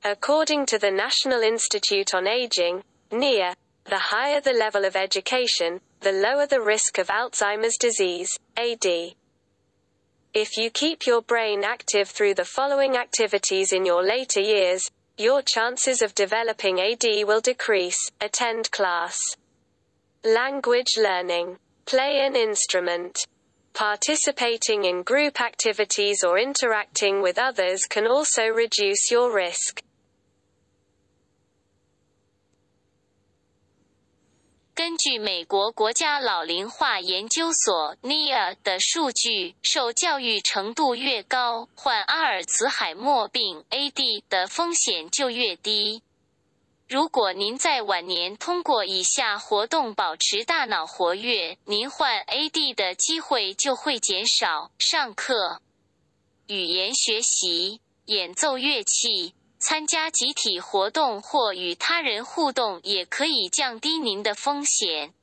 According to the National Institute on Aging, NIA, the higher the level of education, the lower the risk of Alzheimer's disease, AD. If you keep your brain active through the following activities in your later years, your chances of developing AD will decrease. Attend class. Language learning. Play an instrument. Participating in group activities or interacting with others can also reduce your risk. 根据美国国家老龄化研究所 NIA 的数据，受教育程度越高，患阿尔茨海默病 AD 的风险就越低。如果您在晚年通过以下活动保持大脑活跃，您患 AD 的机会就会减少：上课、语言学习、演奏乐器、参加集体活动或与他人互动也可以降低您的风险。